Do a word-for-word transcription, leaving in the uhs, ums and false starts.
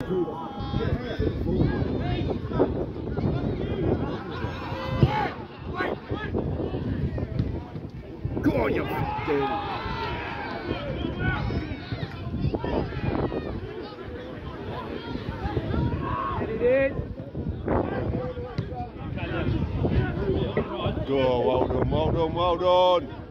Go on, you fucking. Go, well done, well done, well done.